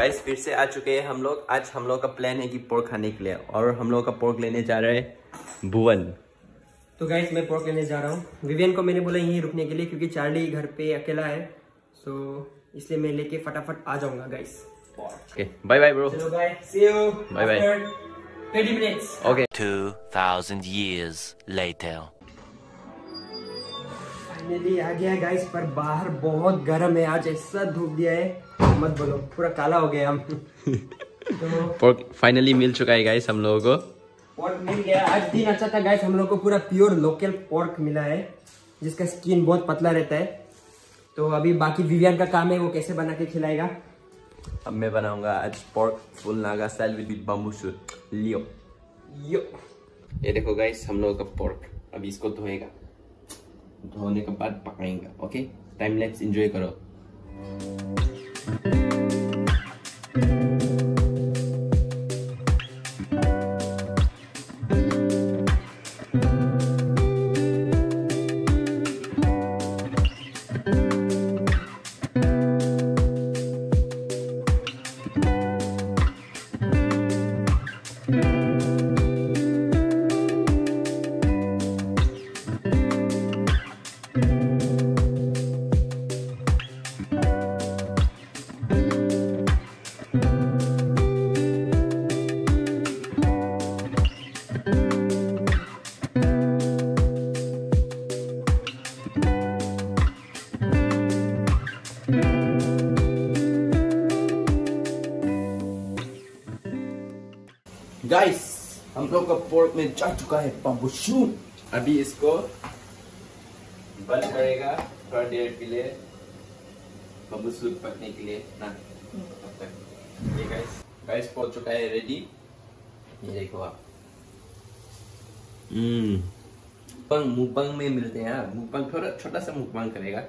Guys फिर से आ चुके हैं हम लोग। आज हम लोग का प्लान है कि पोर्क खाने के लिए, और हम लोग का पोर्क लेने जा रहे हैं भुवन। तो गाइस मैं पोर्क लेने जा रहा हूँ। विवियन को मैंने बोला यहीं रुकने के लिए क्योंकि चार्ली घर पे अकेला है, सो इसलिए मैं लेके फटाफट आ जाऊंगा guys. Okay bye bye bro. चलो bye, see you bye bye. 20 minutes। Okay 2000 years later। Finally आ गया गाइस, पर बाहर बहुत गर्म है। आज ऐसा धूप दिया है मत बोलो, पूरा काला हो गया हम। तो पोर्क फाइनली मिल चुका है गाइस हम लोगों को। पोर्क मिल गया। आज दिन अच्छा था गाइस, हम लोग को पूरा प्योर लोकल पोर्क मिला है जिसका स्किन बहुत पतला रहता है। तो अभी बाकी विवियन का काम है, वो कैसे बना के खिलाएगा। अब मैं बनाऊंगा आज pork full Naga style with bamboo shoot. लियो यो ये देखो गाइस हम लोगों का पोर्क। अभी इसको धोएगा, धोने के बाद पकाएंगे। ओके टाइम लैप्स एंजॉय करो। गाइस हम लोग का पोर्क में जा चुका है बम्बू शूट। अभी इसको बंद करेगा थोड़ा देर के लिए, बम्बू शूट पकने के लिए ना। तब तक ये गाइस पहुंच चुका है रेडी। ये देखो आप। मुकबांग में मिलते हैं। मुकबांग थोड़ा छोटा सा मुकबांग करेगा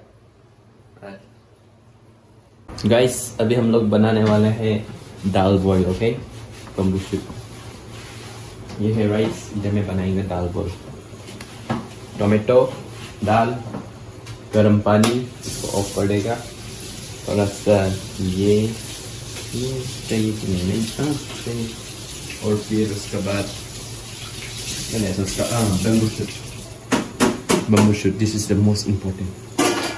गाइस। अभी हम लोग बनाने वाले हैं दाल बॉयल। Okay bamboo shoot. ये है राइस, इधर में बनाएंगे दाल बॉल। टोमेटो, दाल, गरम पानी, इसको ऑफ कर देगा। थोड़ा सा ये चाहिए कि नहीं चाहिए। और फिर उसके बाद bamboo shoot. Bamboo shoot this is the most important.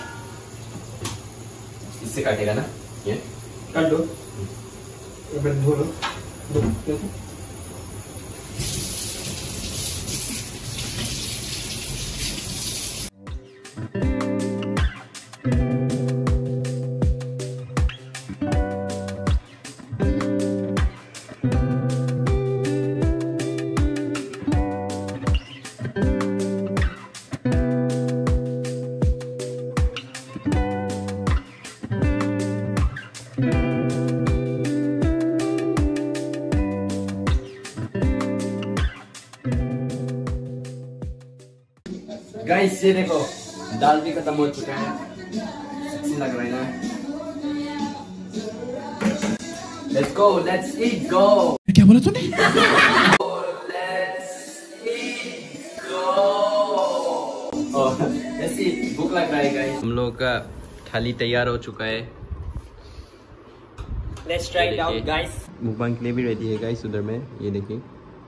इससे काटेगा ना, ये काट दो, धो लो। गाइस ये देखो दाल भी खत्म हो चुका है। सेक्सी लग रहा है ना। Let's go, let's eat go. क्या बोला तूने? ऐसी भूख लग रहा है गाइस। हम लोग का थाली तैयार हो चुका है। Let's try it out guys. Mukbang के लिए भी रेडी है गाइस उधर में। ये देखिए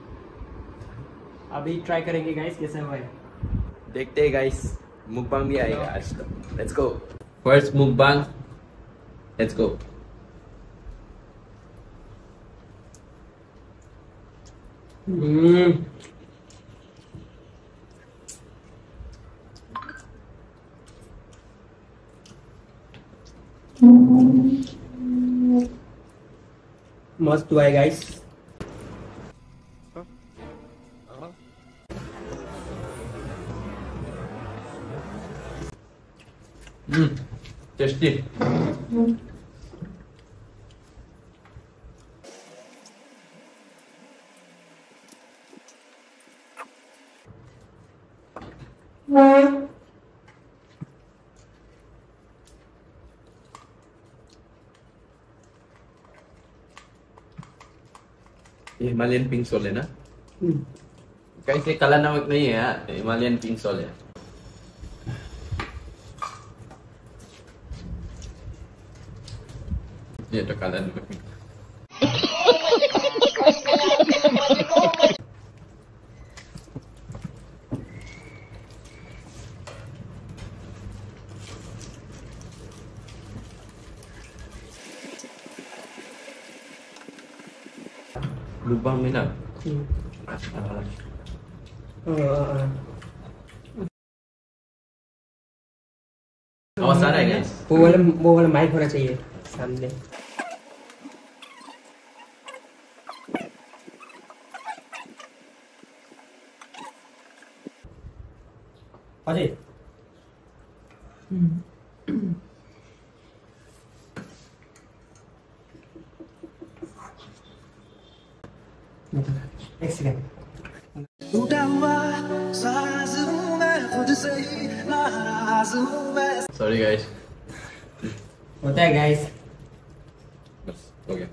अभी ट्राई करेंगे गाइस कैसा हुआ है। देखते हैं गाइस, मुकबांग भी आएगा आज तो। Let's go first mukbang, let's go. मस्त हुआ है guys. Tasty. Himalayan pink salt है ना। कैसे काला नमक नहीं है यार, हिमालयन पिंक सोल है। ये तो काला नमक। lupa mina. आवाज आ रहा है guys? वो वाला माइक होना चाहिए सामने। अरे एक सेकंड। टूटा हुआ साज हूं मैं खुद से ही नाराज हूं मैं। Sorry guys. होता है गाइस। बस हो गया।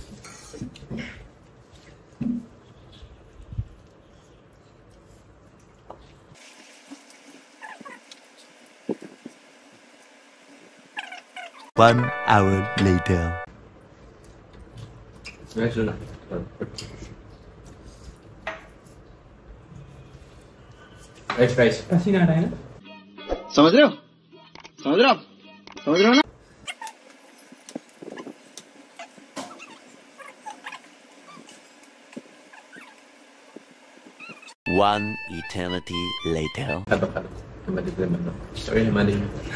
One hour later. मैं सुना। Guys. पसीना आ रहा है ना? समझ रहे हो? समझ रहे हो? समझ रहे हो ना? One eternity later. Sorry हमारी।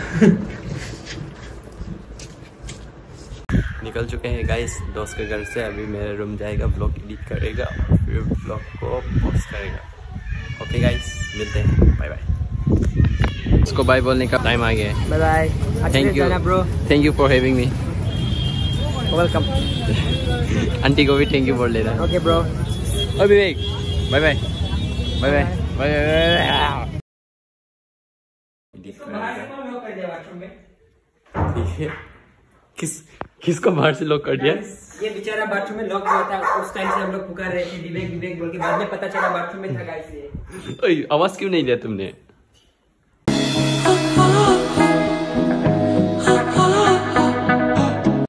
निकल चुके हैं गाइस दोस्त के घर से। अभी मेरे रूम जाएगा, ब्लॉग एडिट करेगा और फिर ब्लॉग को पोस्ट करेगा। ओके गाइस, मिलते हैं, बाय बाय। इसको बाय बोलने का टाइम आ गया है। Bye bye. Thank you bro. Thank you for having me. Welcome. Aunty को भी थैंक यू बोल लेना। Okay bro. ओ Vivek, bye bye bye bye bye. किसको बाहर से लॉक कर दिया? ये बेचारा बाथरूम में लॉक हुआ था। उस टाइम से हम लोग पुकार रहे थे विवेक विवेक बोल के, बाद में पता चला बाथरूम में था गाइस ये। आवाज क्यों नहीं दिया तुमने?